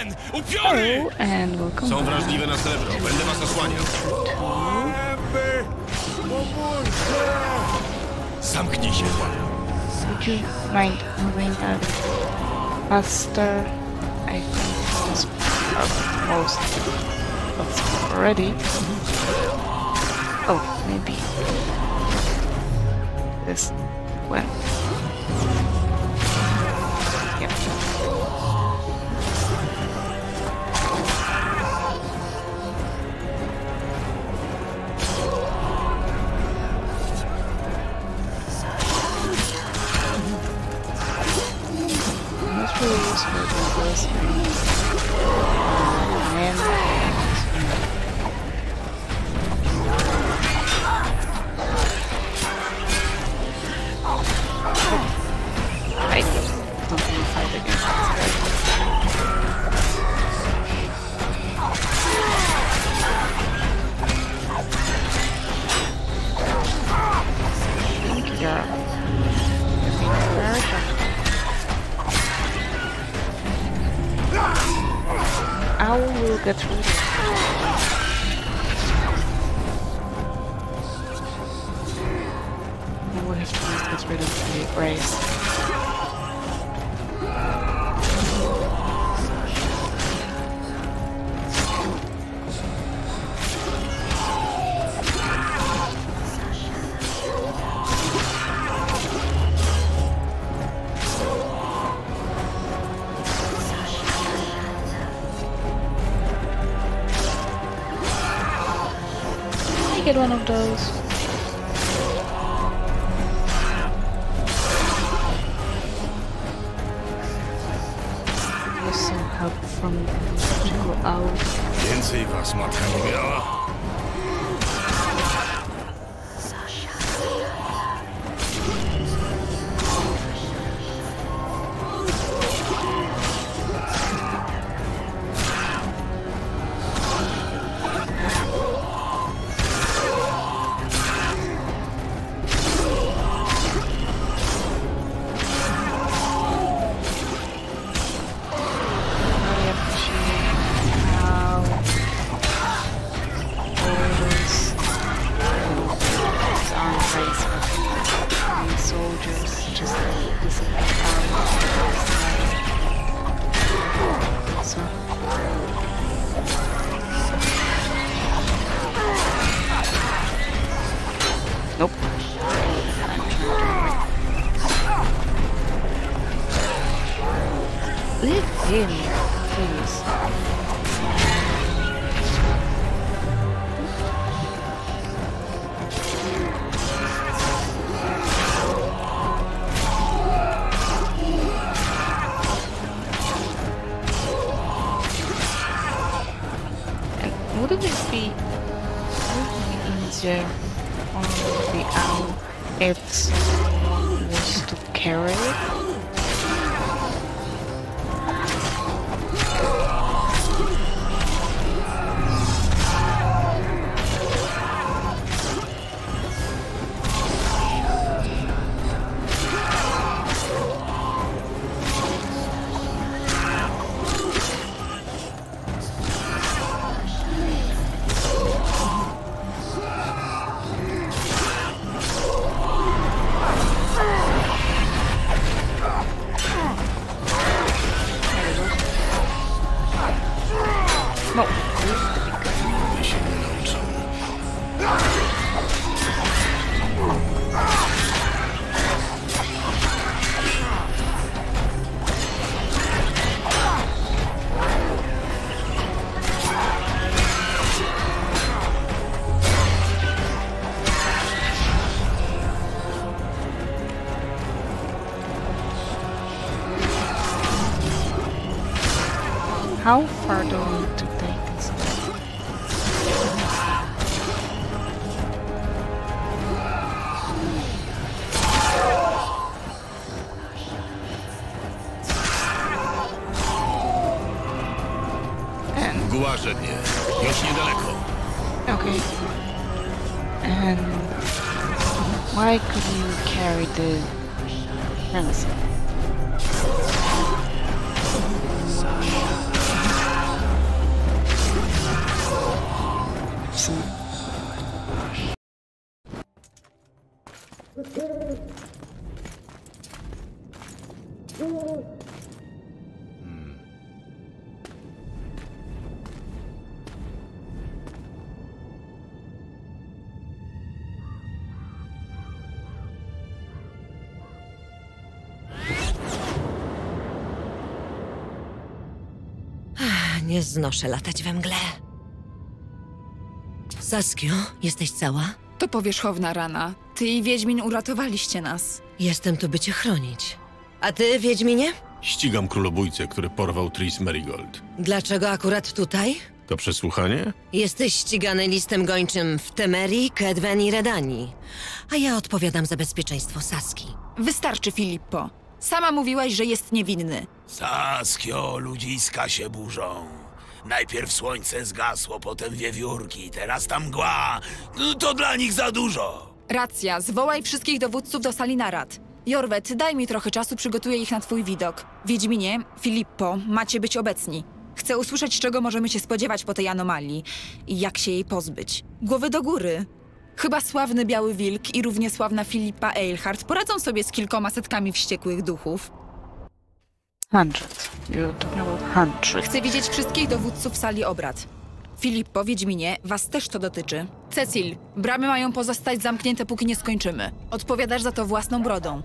jeden! Upiory! Hello, and welcome Są back. wrażliwe na srebro. Będę was osłaniał. Zamknij się, błagam. Would you mind moving a bit faster? I think this is almost already. Oh, maybe this one. Yep. That's really useful for this. I don't want to fight against this guy. Yeah. Very tough. Owl will get rid of it. I would have to get rid of the race. Get one of those. There's some help from magical owl. Więcej was, matka niebiała. Nope. Leave him, please. And wouldn't it be easier on the owl if it was to carry it? No. Nigdy się nie nauczą. How far do we need to take this? Mgła żednie. Już niedaleko. Okay. And why could you carry the Renaissance? Nie znoszę latać we mgle. Saskio, jesteś cała? To powierzchowna rana. Ty i Wiedźmin uratowaliście nas. Jestem tu, by cię chronić. A ty, Wiedźminie? Ścigam królobójcę, który porwał Tris Merigold. Dlaczego akurat tutaj? To przesłuchanie? Jesteś ścigany listem gończym w Temerii, Kedwen i Redanii. A ja odpowiadam za bezpieczeństwo Saski. Wystarczy, Filippo. Sama mówiłaś, że jest niewinny. Saskio, ludziska się burzą. Najpierw słońce zgasło, potem wiewiórki, teraz tam mgła. To dla nich za dużo. Racja, zwołaj wszystkich dowódców do sali narad. Jorwet, daj mi trochę czasu, przygotuję ich na twój widok. Wiedźminie, Filippo, macie być obecni. Chcę usłyszeć, czego możemy się spodziewać po tej anomalii i jak się jej pozbyć. Głowy do góry. Chyba sławny Biały Wilk i równie sławna Filipa Eilhart poradzą sobie z kilkoma setkami wściekłych duchów. 100. You're talking about 100. Chcę widzieć wszystkich dowódców sali obrad. Filippo, Wiedźminie, was też to dotyczy. Cecil, bramy mają pozostać zamknięte, póki nie skończymy. Odpowiadasz za to własną brodą.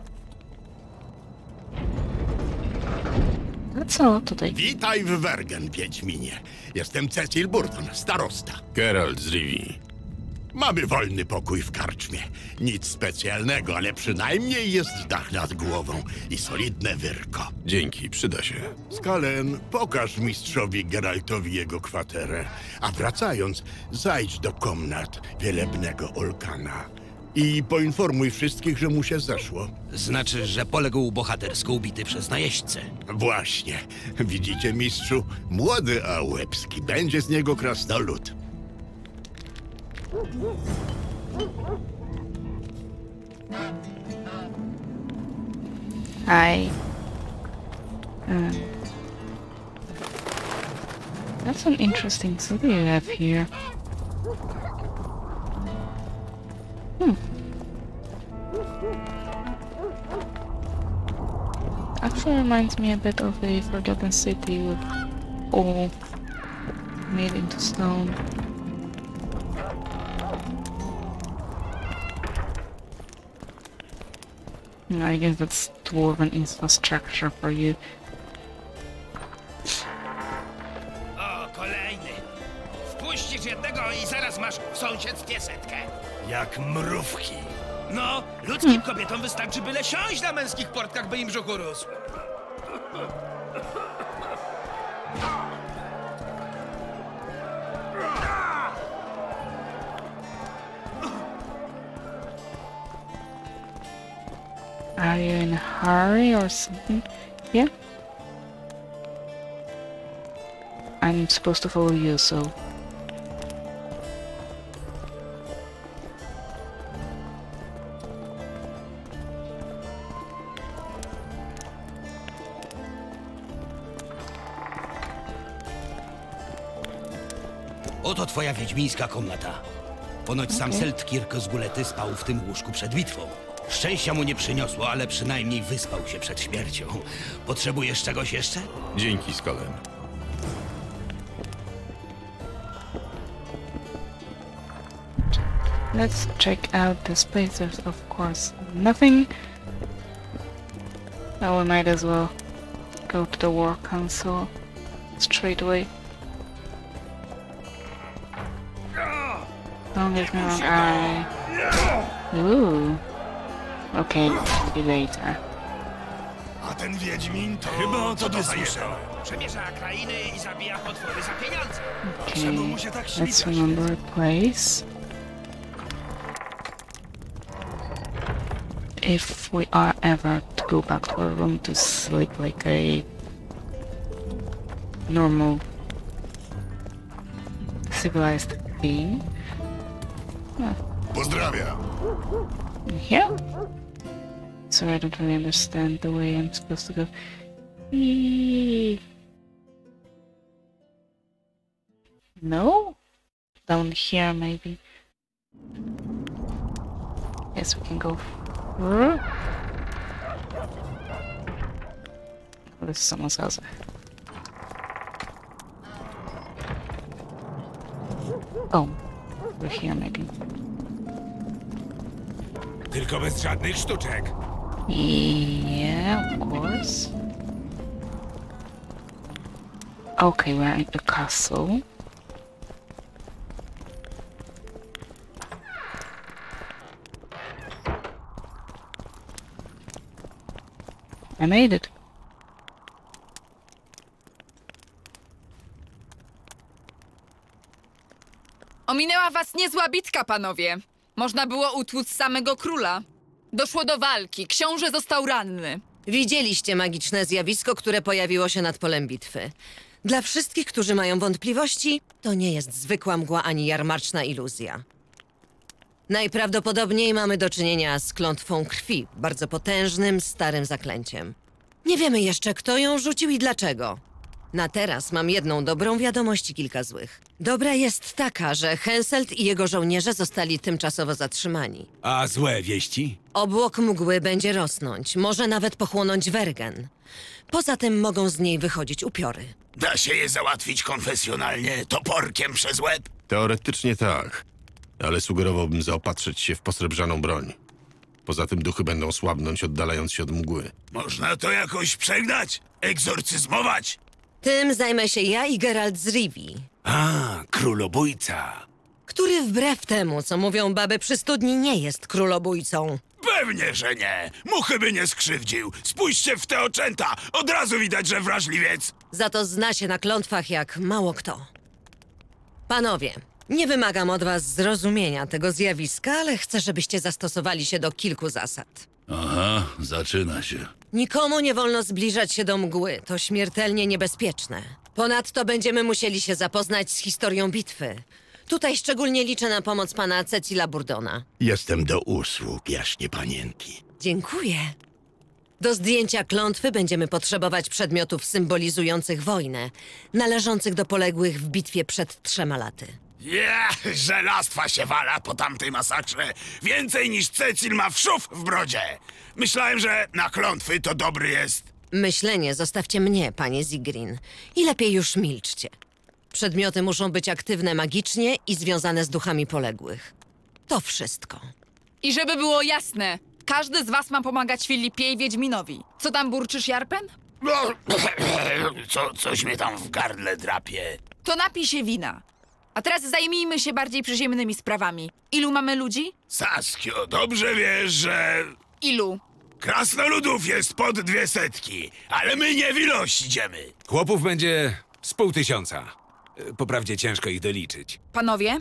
No co tutaj? Witaj w Wergen, Wiedźminie. Jestem Cecil Burton, starosta. Geralt z Rivii. Mamy wolny pokój w karczmie. Nic specjalnego, ale przynajmniej jest dach nad głową i solidne wyrko. Dzięki, przyda się. Skalen, pokaż mistrzowi Geraltowi jego kwaterę, a wracając, zajdź do komnat wielebnego Olkana i poinformuj wszystkich, że mu się zeszło. Znaczy, że poległ bohatersko ubity przez najeźdźcę. Właśnie. Widzicie, mistrzu? Młody, a łebski. Będzie z niego krasnolud. That's an interesting city you have here. Actually reminds me a bit of a Forgotten City with all made into stone. I guess that's dwarven infrastructure for you. O, kolejny. Wpuścisz jednego i zaraz masz w sąsiedztwie setkę. Jak mrówki. No, ludzkim kobietom wystarczy byle siąść na męskich portkach, by im brzuchu rósł. Are you in a hurry or something? Yeah? I'm supposed to follow you, so... Oto twoja wiedźmińska komnata. Ponoć sam Seltkirk z Gulety spał w tym łóżku przed bitwą. Szczęścia mu nie przyniosło, ale przynajmniej wyspał się przed śmiercią. Potrzebujesz czegoś jeszcze? Dzięki, Skalen. Let's check out this place. There's of course nothing. Now we might as well go to the war council straight away. Don't get me wrong, Ooh. Okay, see you later. A ten wiedźmin to... Chyba o tobie słyszałem. Przemierza krainy i zabija potwory za pieniądze. Okay, let's remember a place. If we are ever to go back to our room to sleep like a normal civilized being. Pozdrawiam. Yeah. Sorry, I don't really understand the way I'm supposed to go. Eee. No? Down here, maybe. Yes, we can go. This is someone's house. Oh, we're here, maybe. Tylko bez żadnych sztuczek. Yeah, of course. Okay, we're at the castle. I made it. Ominęła was niezła bitka, panowie. Można było utłuc samego króla. Doszło do walki. Książę został ranny. Widzieliście magiczne zjawisko, które pojawiło się nad polem bitwy. Dla wszystkich, którzy mają wątpliwości, to nie jest zwykła mgła ani jarmarczna iluzja. Najprawdopodobniej mamy do czynienia z klątwą krwi, bardzo potężnym, starym zaklęciem. Nie wiemy jeszcze, kto ją rzucił i dlaczego. Na teraz mam jedną dobrą wiadomość i kilka złych. Dobra jest taka, że Henselt i jego żołnierze zostali tymczasowo zatrzymani. A złe wieści? Obłok mgły będzie rosnąć, może nawet pochłonąć Wergen. Poza tym mogą z niej wychodzić upiory. Da się je załatwić konfesjonalnie, toporkiem przez łeb? Teoretycznie tak, ale sugerowałbym zaopatrzyć się w posrebrzaną broń. Poza tym duchy będą słabnąć, oddalając się od mgły. Można to jakoś przegnać? Egzorcyzmować? Tym zajmę się ja i Geralt z Rivii, A, królobójca. który wbrew temu, co mówią baby przy studni, nie jest królobójcą. Pewnie, że nie. Muchy by nie skrzywdził. Spójrzcie w te oczęta. Od razu widać, że wrażliwiec. Za to zna się na klątwach jak mało kto. Panowie, nie wymagam od was zrozumienia tego zjawiska, ale chcę, żebyście zastosowali się do kilku zasad. Aha, zaczyna się. Nikomu nie wolno zbliżać się do mgły, to śmiertelnie niebezpieczne. Ponadto będziemy musieli się zapoznać z historią bitwy. Tutaj szczególnie liczę na pomoc pana Cecila Burdona. Jestem do usług, jaśnie panienki. Dziękuję. Do zdjęcia klątwy będziemy potrzebować przedmiotów symbolizujących wojnę, należących do poległych w bitwie przed 3 laty. Żelastwa się wala po tamtej masakrze. Więcej niż Cecil ma wszów w brodzie. Myślałem, że na klątwy to dobry jest. Myślenie zostawcie mnie, panie Zigrin. I lepiej już milczcie. Przedmioty muszą być aktywne magicznie i związane z duchami poległych. To wszystko. I żeby było jasne, każdy z was ma pomagać Filipie i Wiedźminowi. Co tam burczysz, Jarpen? No, coś mnie tam w gardle drapie. To napij się wina. A teraz zajmijmy się bardziej przyziemnymi sprawami. Ilu mamy ludzi? Saskio, dobrze wiesz, że Ilu? krasnoludów jest pod 200, ale my nie w ilość idziemy. Chłopów będzie z 500. Poprawdzie ciężko ich doliczyć. Panowie?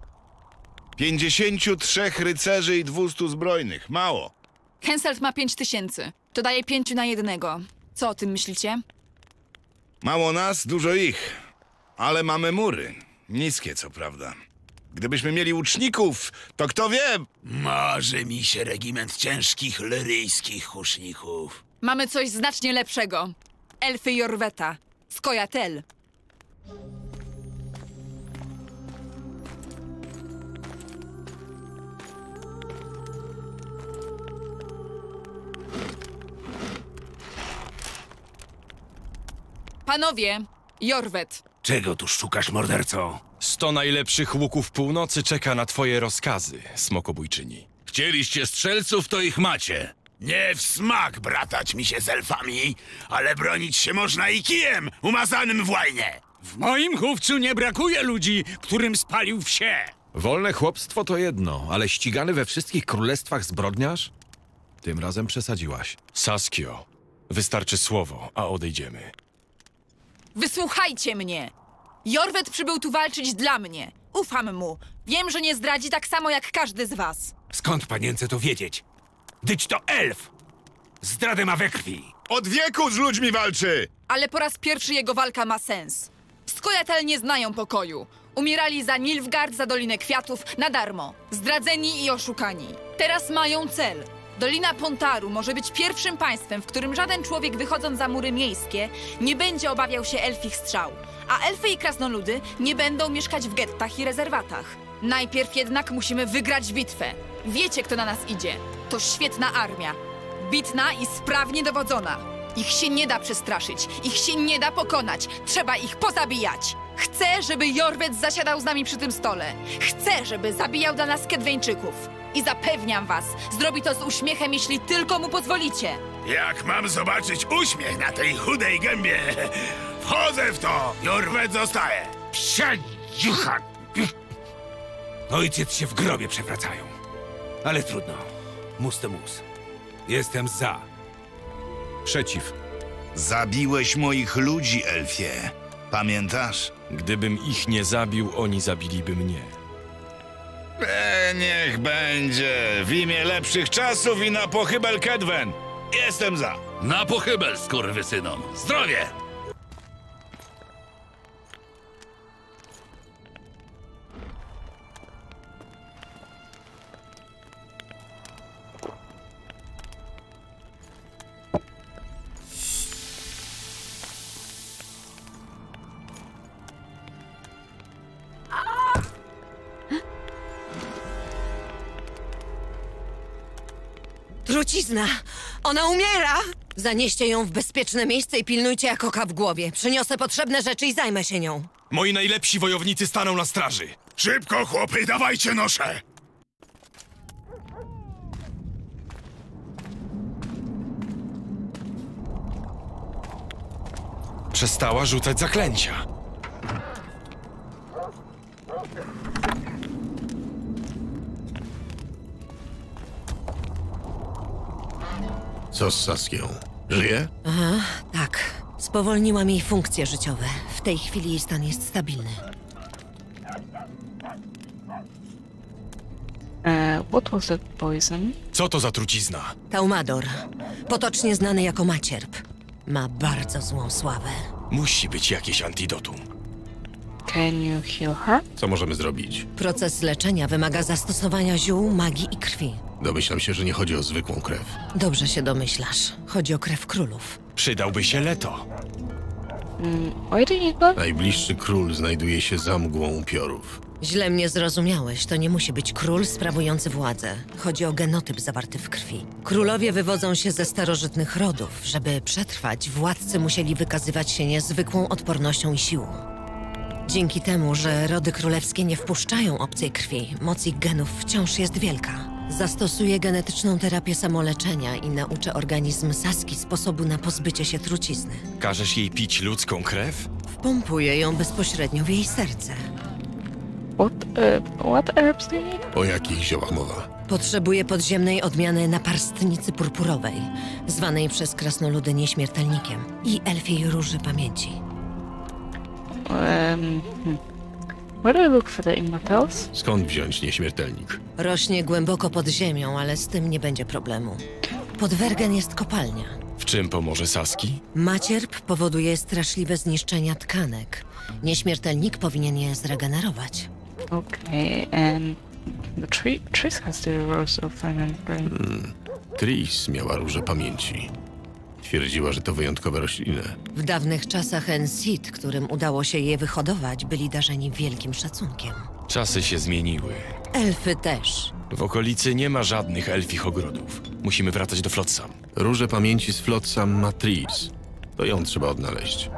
53 rycerzy i 200 zbrojnych. Mało. Henselt ma 5000. To daje 5 na 1. Co o tym myślicie? Mało nas, dużo ich. Ale mamy mury. Niskie, co prawda. Gdybyśmy mieli łuczników, to kto wie? Marzy mi się regiment ciężkich lyryjskich huszników. Mamy coś znacznie lepszego. Elfy Jorweta. Skojatel. Panowie, Jorwet. Czego tu szukasz, morderco? 100 najlepszych łuków północy czeka na twoje rozkazy, smokobójczyni. Chcieliście strzelców, to ich macie. Nie w smak bratać mi się z elfami, ale bronić się można i kijem umazanym w łajnie. W moim chówcu nie brakuje ludzi, którym spalił wsie. Wolne chłopstwo to jedno, ale ścigany we wszystkich królestwach zbrodniarz? Tym razem przesadziłaś. Saskio, wystarczy słowo, a odejdziemy. Wysłuchajcie mnie! Jorwet przybył tu walczyć dla mnie. Ufam mu. Wiem, że nie zdradzi tak samo jak każdy z was. Skąd panience to wiedzieć? Dyć to elf! Zdradę ma we krwi. Od wieku z ludźmi walczy! Ale po raz pierwszy jego walka ma sens. Skojatel nie znają pokoju. Umierali za Nilfgaard, za Dolinę Kwiatów, na darmo. Zdradzeni i oszukani. Teraz mają cel. Dolina Pontaru może być pierwszym państwem, w którym żaden człowiek wychodząc za mury miejskie nie będzie obawiał się elfich strzał, a elfy i krasnoludy nie będą mieszkać w gettach i rezerwatach. Najpierw jednak musimy wygrać bitwę. Wiecie, kto na nas idzie. To świetna armia. Bitna i sprawnie dowodzona. Ich się nie da przestraszyć, ich się nie da pokonać. Trzeba ich pozabijać. Chcę, żeby Jorwet zasiadał z nami przy tym stole. Chcę, żeby zabijał dla nas Kedweńczyków. I zapewniam was, zrobi to z uśmiechem, jeśli tylko mu pozwolicie. Jak mam zobaczyć uśmiech na tej chudej gębie? Wchodzę w to! Jorwet zostaje! Psia dziucha! Ojciec się w grobie przewracają. Ale trudno. Mus to mus. Jestem za. Przeciw. Zabiłeś moich ludzi, elfie. Pamiętasz? Gdybym ich nie zabił, oni zabiliby mnie. Niech będzie. W imię lepszych czasów i na pochybel Kedwen. Jestem za. Na pochybel, skurwysynom. Zdrowie! Trucizna! Ona umiera! Zanieście ją w bezpieczne miejsce i pilnujcie jak oka w głowie. Przyniosę potrzebne rzeczy i zajmę się nią. Moi najlepsi wojownicy staną na straży. Szybko, chłopy, dawajcie nosze! Przestała rzucać zaklęcia. Co z Saskią? Żyje? Aha, tak. Spowolniłam jej funkcje życiowe. W tej chwili jej stan jest stabilny. What was that poison? Co to za trucizna? Taumador, potocznie znany jako Macierp, ma bardzo złą sławę. Musi być jakieś antidotum. Can you heal her? Co możemy zrobić? Proces leczenia wymaga zastosowania ziół, magii i krwi. Domyślam się, że nie chodzi o zwykłą krew. Dobrze się domyślasz. Chodzi o krew królów. Przydałby się Leto. Why do you need that? Najbliższy król znajduje się za mgłą upiorów. Źle mnie zrozumiałeś. To nie musi być król sprawujący władzę. Chodzi o genotyp zawarty w krwi. Królowie wywodzą się ze starożytnych rodów. Żeby przetrwać, władcy musieli wykazywać się niezwykłą odpornością i siłą. Dzięki temu, że rody królewskie nie wpuszczają obcej krwi, moc ich genów wciąż jest wielka. Zastosuję genetyczną terapię samoleczenia i nauczę organizm Saski sposobu na pozbycie się trucizny. Każesz jej pić ludzką krew? Wpompuję ją bezpośrednio w jej serce. What herbs do you need? O jakich ziołach mowa? Potrzebuję podziemnej odmiany naparstnicy purpurowej, zwanej przez krasnoludy nieśmiertelnikiem, i elfiej róży pamięci. Where do I look for the immortals? Skąd wziąć nieśmiertelnik? Rośnie głęboko pod ziemią, ale z tym nie będzie problemu. Pod Wergen jest kopalnia. W czym pomoże Saski? Macierp powoduje straszliwe zniszczenia tkanek. Nieśmiertelnik powinien je zregenerować. Okay, and the trees has the rose of remembering. Tris miała różę pamięci. Twierdziła, że to wyjątkowe rośliny. W dawnych czasach Ensid, którym udało się je wyhodować, byli darzeni wielkim szacunkiem. Czasy się zmieniły. Elfy też. W okolicy nie ma żadnych elfich ogrodów. Musimy wracać do Flotsam. Różę pamięci z Flotsam ma Tris. To ją trzeba odnaleźć.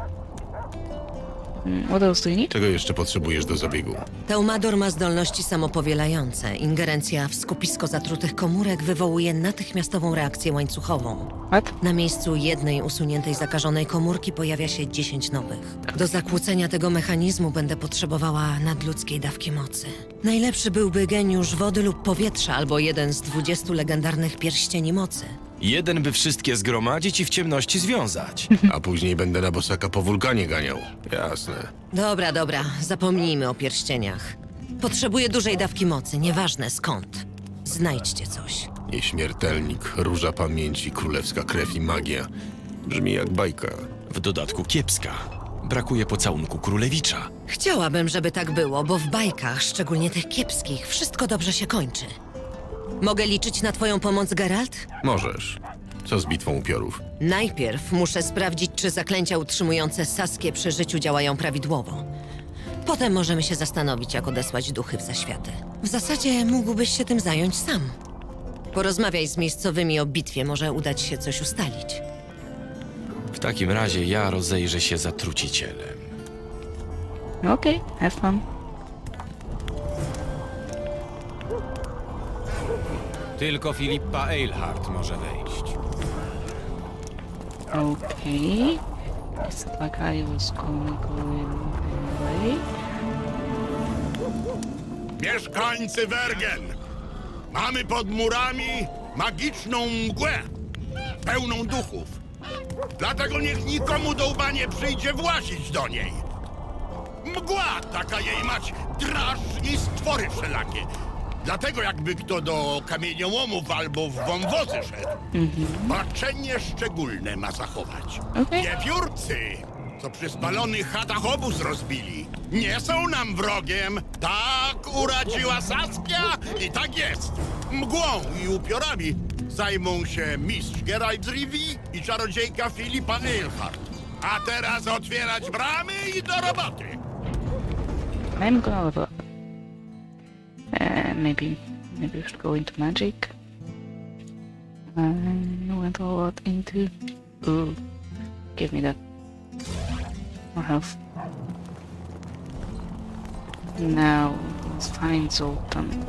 What else do you need? Czego jeszcze potrzebujesz do zabiegu? Taumador ma zdolności samopowielające. Ingerencja w skupisko zatrutych komórek wywołuje natychmiastową reakcję łańcuchową. What? Na miejscu jednej usuniętej zakażonej komórki pojawia się 10 nowych. Do zakłócenia tego mechanizmu będę potrzebowała nadludzkiej dawki mocy. Najlepszy byłby geniusz wody lub powietrza, albo jeden z 20 legendarnych pierścieni mocy. Jeden by wszystkie zgromadzić i w ciemności związać. A później będę na bosaka po wulkanie ganiał. Jasne. Dobra, zapomnijmy o pierścieniach. Potrzebuję dużej dawki mocy, nieważne skąd. Znajdźcie coś. Nieśmiertelnik, róża pamięci, królewska krew i magia. Brzmi jak bajka. W dodatku kiepska. Brakuje pocałunku królewicza. Chciałabym, żeby tak było, bo w bajkach, szczególnie tych kiepskich, wszystko dobrze się kończy. Mogę liczyć na twoją pomoc, Geralt? Możesz. Co z bitwą upiorów? Najpierw muszę sprawdzić, czy zaklęcia utrzymujące Saskię przy życiu działają prawidłowo. Potem możemy się zastanowić, jak odesłać duchy w zaświaty. W zasadzie mógłbyś się tym zająć sam. Porozmawiaj z miejscowymi o bitwie, może udać się coś ustalić. W takim razie ja rozejrzę się za trucicielem. Okay, have fun. Tylko Filippa Eilhart może wejść. Okay. It's like I was going away. Mieszkańcy Wergen! Mamy pod murami magiczną mgłę, pełną duchów. Dlatego niech nikomu do łba nie przyjdzie włazić do niej. Mgła, taka jej mać, drażni stwory wszelakie. Dlatego jakby kto do kamieniołomów albo w wąwozy szedł, baczenie szczególne ma zachować. Wiewiórcy, co przy spalonych chatach obóz rozbili, nie są nam wrogiem. Tak uradziła Saskia i tak jest. Mgłą i upiorami zajmą się mistrz Geralt z Rivii i czarodziejka Filipa Eilhart. A teraz otwierać bramy i do roboty. I'm gonna level up. Maybe we should go into magic. I went a lot into... Ooh, give me that. More health. Now, let's find Zoltan.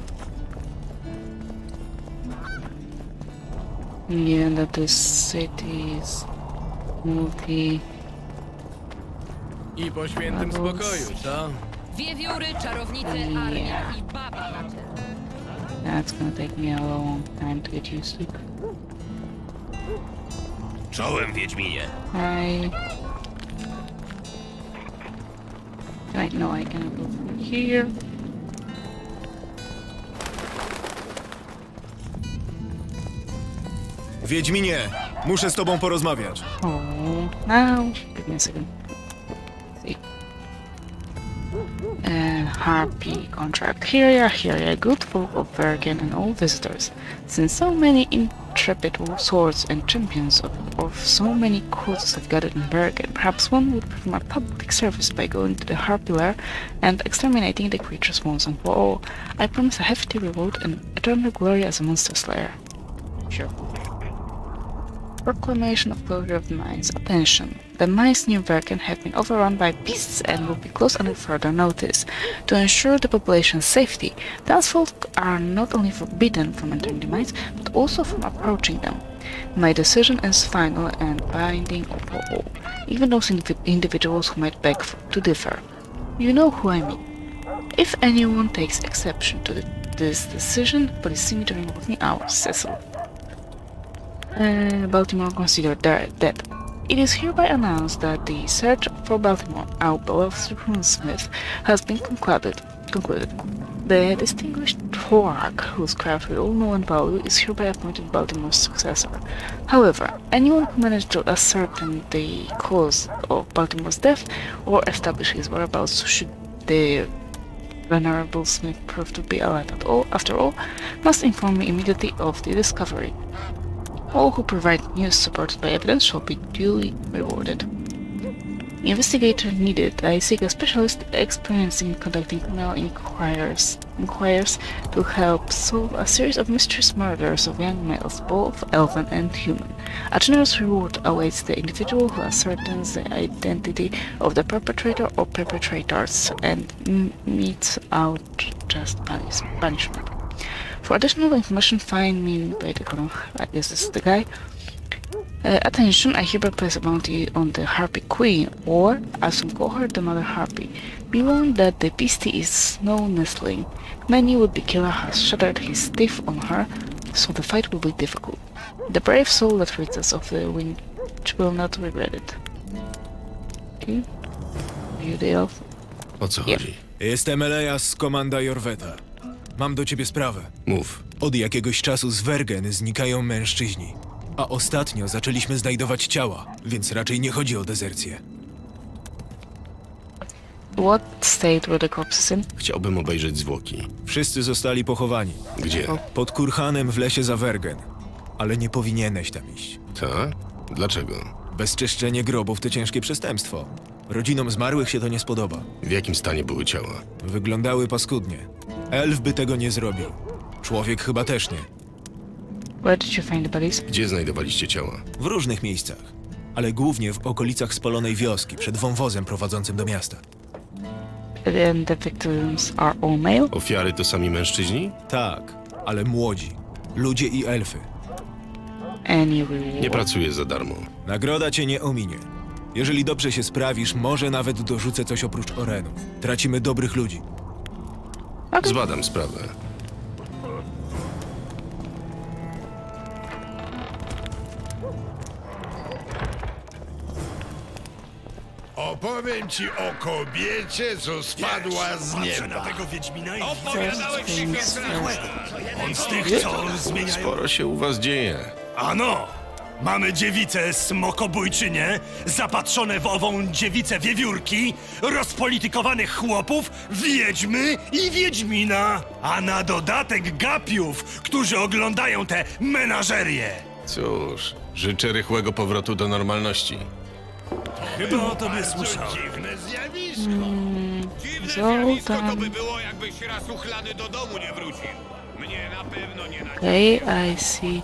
Yeah, that this city is multi... I po świętym spokoju, co? Wiewióry, czarownice, armia i baba na czele. That's gonna take me a long time to get used to. Czołem, Wiedźminie. I know I can go from here. Wiedźminie, muszę z tobą porozmawiać. Oh, now give me a second. See. Harpy contract. Here, good folk of Bergen and all visitors. Since so many intrepid swords and champions of so many causes have gathered in Bergen, perhaps one would perform a public service by going to the Harpy lair and exterminating the creatures once and for all. I promise a hefty reward and eternal glory as a monster slayer. Sure. Proclamation of closure of the mines. Attention! The mines near Bergen have been overrun by beasts and will be closed until further notice. To ensure the population's safety, townsfolk are not only forbidden from entering the mines, but also from approaching them. My decision is final and binding for all, even those individuals who might beg to differ. You know who I mean. If anyone takes exception to this decision, please see me during working hours, Cecil. Baltimore considered dead. It is hereby announced that the search for Baltimore, our beloved Smith, has been concluded. The distinguished Thorak, whose craft we all know and value, is hereby appointed Baltimore's successor. However, anyone who managed to ascertain the cause of Baltimore's death or establish his whereabouts should the Venerable Smith prove to be alive at all, after all, must inform me immediately of the discovery. All who provide news supported by evidence shall be duly rewarded. Investigator needed. I seek a specialist experienced in conducting criminal inquiries to help solve a series of mysterious murders of young males, both elven and human. A generous reward awaits the individual who ascertains the identity of the perpetrator or perpetrators and metes out just punishment. For additional information, find me by the column. I guess this is the guy. Attention, I hereby place a bounty on the Harpy Queen, or, as some call her, the Mother Harpy. Be warned that the beastie is no nestling. Many would-be killer has shattered his teeth on her, so the fight will be difficult. The brave soul that rids us of the wind will not regret it. Okay. You the elf? O co chodzi? Jestem Elias z komanda Jorweta. Mam do ciebie sprawę. Mów. Od jakiegoś czasu z Wergen znikają mężczyźni. A ostatnio zaczęliśmy znajdować ciała, więc raczej nie chodzi o dezercję. What state were the corpses in? Chciałbym obejrzeć zwłoki. Wszyscy zostali pochowani. Gdzie? Pod kurhanem w lesie za Wergen. Ale nie powinieneś tam iść. Tak? Dlaczego? Bezczyszczenie grobów to ciężkie przestępstwo. Rodzinom zmarłych się to nie spodoba. W jakim stanie były ciała? Wyglądały paskudnie. Elf by tego nie zrobił. Człowiek chyba też nie. Where did you find the bodies? Gdzie znajdowaliście ciała? W różnych miejscach, ale głównie w okolicach spalonej wioski, przed wąwozem prowadzącym do miasta. And the victims are all male? Ofiary to sami mężczyźni? Tak, ale młodzi. Ludzie i elfy. Any reward? Nie pracuję za darmo. Nagroda cię nie ominie. Jeżeli dobrze się sprawisz, może nawet dorzucę coś oprócz Orenów. Tracimy dobrych ludzi. Zbadam sprawę. Opowiem ci o kobiecie, co spadła z nieba. Na tego Wiedźmina i Opowiadałeś się on z tych, co zmieniają... Sporo się u was dzieje. Ano! Mamy dziewicę smokobójczynię, zapatrzone w ową dziewicę wiewiórki, rozpolitykowanych chłopów, wiedźmy i wiedźmina, a na dodatek gapiów, którzy oglądają te menażerie. Cóż, życzę rychłego powrotu do normalności. Chyba o tobie słyszałem. Dziwne zjawisko. Zoltan. było, jakbyś raz uchlany do domu nie wrócił. Mnie na pewno nie na... Okay, I see.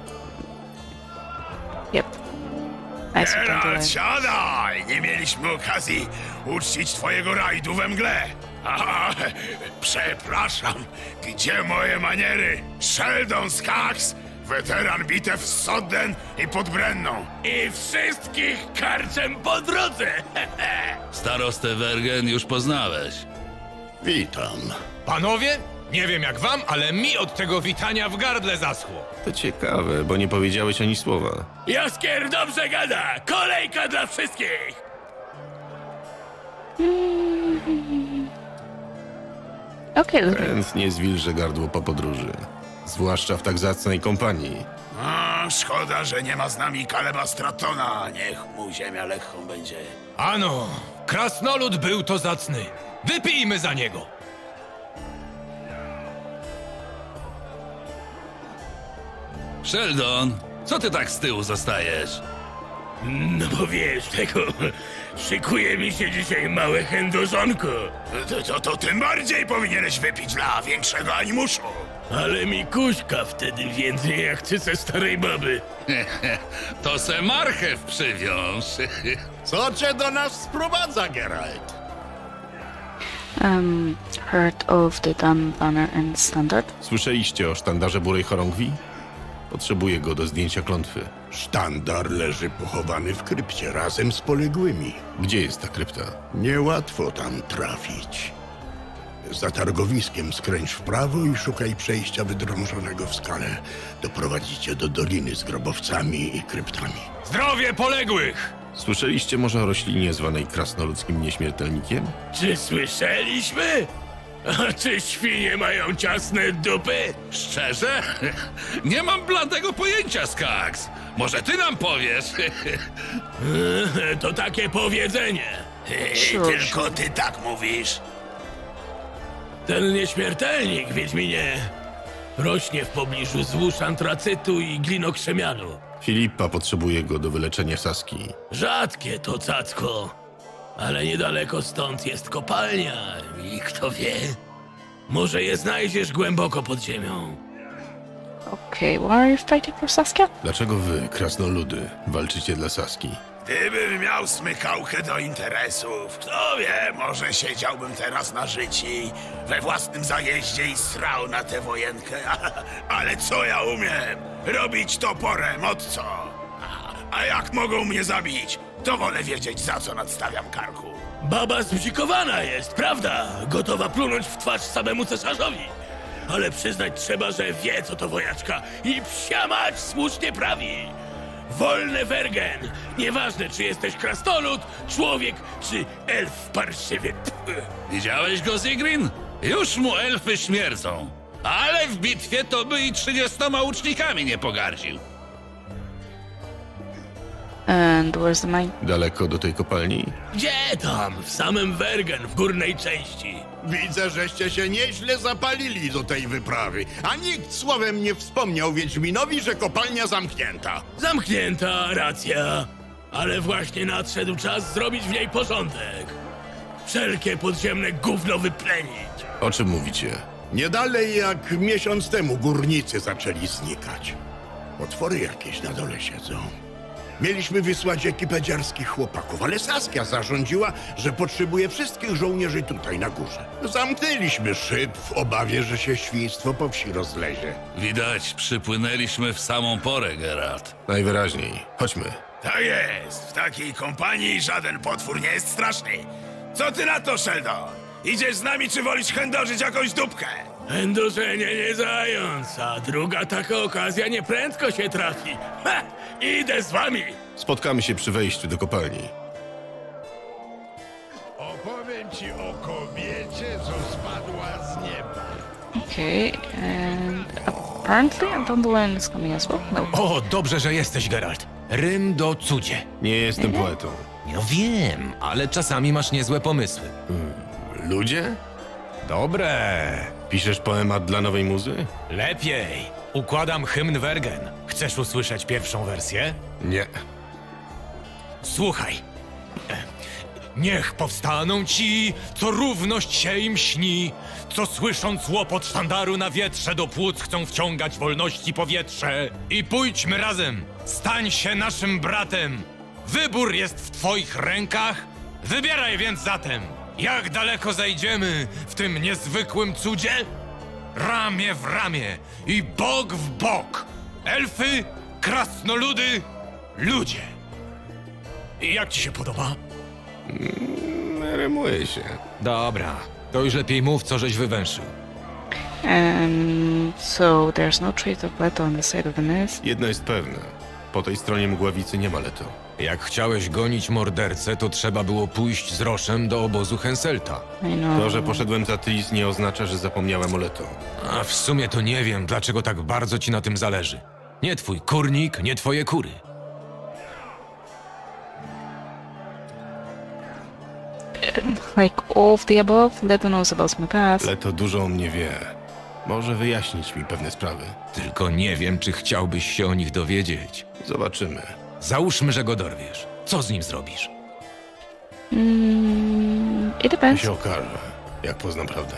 Yep. I see Geralt, Dandelion. siadaj! Nie mieliśmy okazji uczcić twojego rajdu we mgle. Aha, przepraszam, gdzie moje maniery? Sheldon Skaggs, weteran bitew z Sodden i pod Brenną. I wszystkich karczem po drodze! Starostę Wergen już poznałeś. Witam. Panowie, nie wiem jak wam, ale mi od tego witania w gardle zaschło. To ciekawe, bo nie powiedziałeś ani słowa. Jaskier dobrze gada! Kolejka dla wszystkich! Okay, look. Chętnie zwilżę gardło po podróży. Zwłaszcza w tak zacnej kompanii. A, szkoda, że nie ma z nami Kaleba Stratona. Niech mu ziemia lekką będzie. Ano, krasnolud był to zacny. Wypijmy za niego. Sheldon, co ty tak z tyłu zostajesz? No bo wiesz, tego... Szykuje mi się dzisiaj małe chędożonko. To tym bardziej powinieneś wypić dla większego animuszu. Ale mi kuśka wtedy więcej jak ty ze starej baby. To se marchew przywiąż. Co cię do nas sprowadza, Geralt? Heard of the Dan Banner and Standard? Słyszeliście o sztandarze Burej Chorągwi? Potrzebuję go do zdjęcia klątwy. Sztandar leży pochowany w krypcie razem z poległymi. Gdzie jest ta krypta? Niełatwo tam trafić. Za targowiskiem skręć w prawo i szukaj przejścia wydrążonego w skale. Doprowadzicie do doliny z grobowcami i kryptami. Zdrowie poległych! Słyszeliście może o roślinie zwanej krasnoludzkim nieśmiertelnikiem? Czy słyszeliśmy? A czy świnie mają ciasne dupy? Szczerze? Nie mam bladego pojęcia, Skaggs. Może ty nam powiesz? To takie powiedzenie. Tylko ty tak mówisz. Ten nieśmiertelnik, Wiedźminie, rośnie w pobliżu złóż antracytu i glinokrzemianu. Filipa potrzebuje go do wyleczenia Saski. Rzadkie to cacko, ale niedaleko stąd jest kopalnia i kto wie, może je znajdziesz głęboko pod ziemią. Okay, why are you fighting for Saskia? Dlaczego wy, krasnoludy, walczycie dla Saski? Gdybym miał smykałkę do interesów, kto wie, może siedziałbym teraz na życi we własnym zajeździe i srał na tę wojenkę. Ale co ja umiem? Robić toporem, od co? A jak mogą mnie zabić, to wolę wiedzieć, za co nadstawiam karku. Baba zbzikowana jest, prawda? Gotowa plunąć w twarz samemu cesarzowi. Ale przyznać trzeba, że wie, co to wojaczka i psia mać słusznie prawi. Wolny Wergen! Nieważne, czy jesteś krasnolud, człowiek, czy elf parszywy. Widziałeś go, Sigrin? Już mu elfy śmierdzą. Ale w bitwie to by i 30 łucznikami nie pogardził. And where's the mine? Daleko do tej kopalni? Gdzie tam? W samym Wergen, w górnej części. Widzę, żeście się nieźle zapalili do tej wyprawy, a nikt słowem nie wspomniał Wiedźminowi, że kopalnia zamknięta. Zamknięta, racja. Ale właśnie nadszedł czas zrobić w niej porządek. Wszelkie podziemne gówno wyplenić. O czym mówicie? Nie dalej jak miesiąc temu górnicy zaczęli znikać. Potwory jakieś na dole siedzą. Mieliśmy wysłać ekipę dziarskich chłopaków, ale Saskia zarządziła, że potrzebuje wszystkich żołnierzy tutaj na górze. Zamknęliśmy szyb w obawie, że się świństwo po wsi rozlezie. Widać, przypłynęliśmy w samą porę, Geralt. Najwyraźniej. Chodźmy. Tak jest. W takiej kompanii żaden potwór nie jest straszny. Co ty na to, Sheldon? Idziesz z nami, czy wolisz chędożyć jakąś dupkę? Chędożenie nie zając, a druga taka okazja nieprędko się trafi. Ha! Idę z wami! Spotkamy się przy wejściu do kopalni. Opowiem ci o kobiecie, co spadła z nieba. Okay, and apparently a dandelion is coming as well. No. O, dobrze, że jesteś, Geralt. Rym do cudzie. Nie jestem poetą. No wiem, ale czasami masz niezłe pomysły. Ludzie? Dobre. Piszesz poemat dla nowej muzy? Lepiej. Układam hymn Wergen. Chcesz usłyszeć pierwszą wersję? Nie. Słuchaj. Niech powstaną ci, co równość się im śni, co słysząc łopot sztandaru na wietrze do płuc chcą wciągać wolności powietrze. I pójdźmy razem, stań się naszym bratem. Wybór jest w twoich rękach, wybieraj więc zatem. Jak daleko zajdziemy w tym niezwykłym cudzie? Ramię w ramię i bok w bok. Elfy, krasnoludy, ludzie. I jak ci się podoba? Rymuje się. Dobra, to już lepiej mów, co żeś wywęszył. So there's no trace of Leto on the side of the mist. Jedno jest pewne. Po tej stronie mgławicy nie ma Leto. Jak chciałeś gonić mordercę, to trzeba było pójść z Roszem do obozu Henselta. To, że poszedłem za Tris, nie oznacza, że zapomniałem o Leto. A w sumie to nie wiem, dlaczego tak bardzo ci na tym zależy. Nie twój kurnik, nie twoje kury. Like all of the above, Leto knows about my past. Leto dużo o mnie wie. Może wyjaśnić mi pewne sprawy. Tylko nie wiem, czy chciałbyś się o nich dowiedzieć. Zobaczymy. Załóżmy, że go dorwiesz. Co z nim zrobisz? It To depends. się okaże, jak poznam prawdę.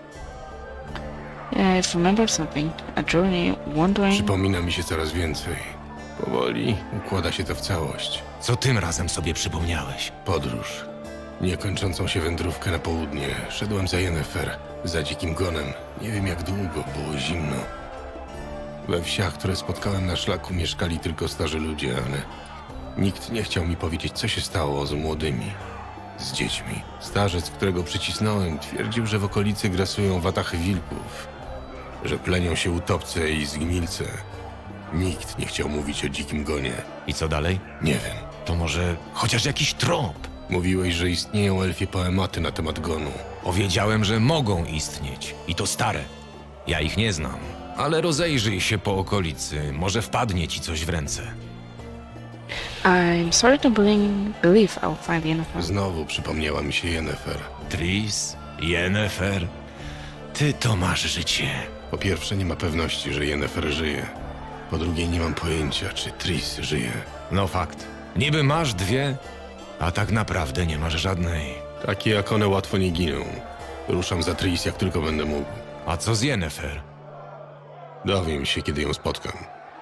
I've remembered something. A journey, wandering. Przypomina mi się coraz więcej. Powoli układa się to w całość. Co tym razem sobie przypomniałeś? Podróż. Niekończącą się wędrówkę na południe. Szedłem za Yennefer, za dzikim gonem. Nie wiem jak długo, było zimno. We wsiach, które spotkałem na szlaku, mieszkali tylko starzy ludzie, ale nikt nie chciał mi powiedzieć, co się stało z młodymi, z dziećmi. Starzec, którego przycisnąłem, twierdził, że w okolicy grasują watachy wilków, że plenią się utopce i zgnilce. Nikt nie chciał mówić o dzikim gonie. I co dalej? Nie wiem. To może chociaż jakiś trop? Mówiłeś, że istnieją elfie poematy na temat gonu. Powiedziałem, że mogą istnieć. I to stare. Ja ich nie znam. Ale rozejrzyj się po okolicy. Może wpadnie ci coś w ręce. I'm sorry to believe I'll find Yennefer. Znowu przypomniała mi się Yennefer. Tris? Yennefer? Ty to masz życie. Po pierwsze, nie ma pewności, że Yennefer żyje. Po drugie, nie mam pojęcia, czy Tris żyje. No fakt. Niby masz dwie, a tak naprawdę nie masz żadnej. Takie jak one łatwo nie giną. Ruszam za Tris, jak tylko będę mógł. A co z Yennefer? Dowiem się, kiedy ją spotkam.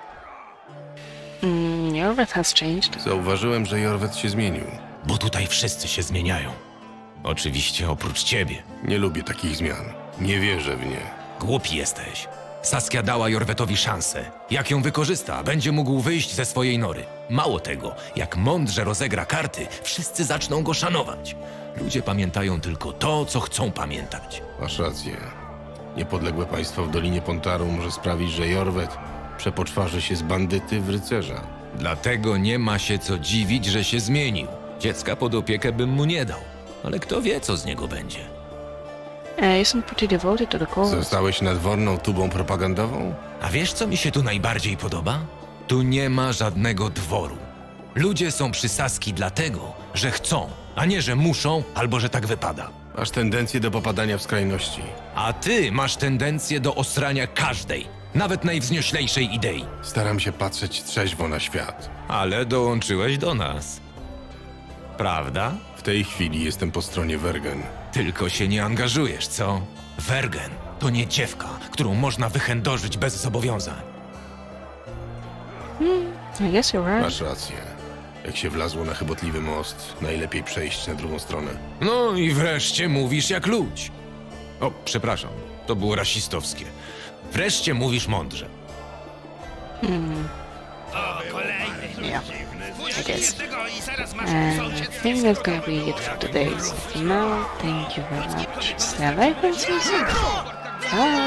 Jorveth has changed. Zauważyłem, że Jorveth się zmienił. Bo tutaj wszyscy się zmieniają. Oczywiście oprócz ciebie. Nie lubię takich zmian. Nie wierzę w nie. Głupi jesteś. Saskia dała Jorwetowi szansę. Jak ją wykorzysta, będzie mógł wyjść ze swojej nory. Mało tego, jak mądrze rozegra karty, wszyscy zaczną go szanować. Ludzie pamiętają tylko to, co chcą pamiętać. Masz rację. Niepodległe państwo w Dolinie Pontaru może sprawić, że Jorweth przepoczwarzy się z bandyty w rycerza. Dlatego nie ma się co dziwić, że się zmienił. Dziecka pod opiekę bym mu nie dał. Ale kto wie, co z niego będzie. Isn't pretty devoted to the cause. Zostałeś nadworną tubą propagandową? A wiesz, co mi się tu najbardziej podoba? Tu nie ma żadnego dworu. Ludzie są przy Saski dlatego, że chcą, a nie, że muszą albo że tak wypada. Masz tendencję do popadania w skrajności. A ty masz tendencję do osrania każdej, nawet najwznioślejszej idei. Staram się patrzeć trzeźwo na świat. Ale dołączyłeś do nas. Prawda? W tej chwili jestem po stronie Wergen. Tylko się nie angażujesz, co? Wergen to nie dziewka, którą można wychędożyć bez zobowiązań. I guess you're right. Masz rację. Jak się wlazło na chybotliwy most, najlepiej przejść na drugą stronę. No i wreszcie mówisz jak ludź. O, przepraszam, to było rasistowskie. Wreszcie mówisz mądrze. O, kolejny. yeah, I guess. And I think that's gonna be it for today. So for now, thank you very much. Stay alive and see you soon. Bye!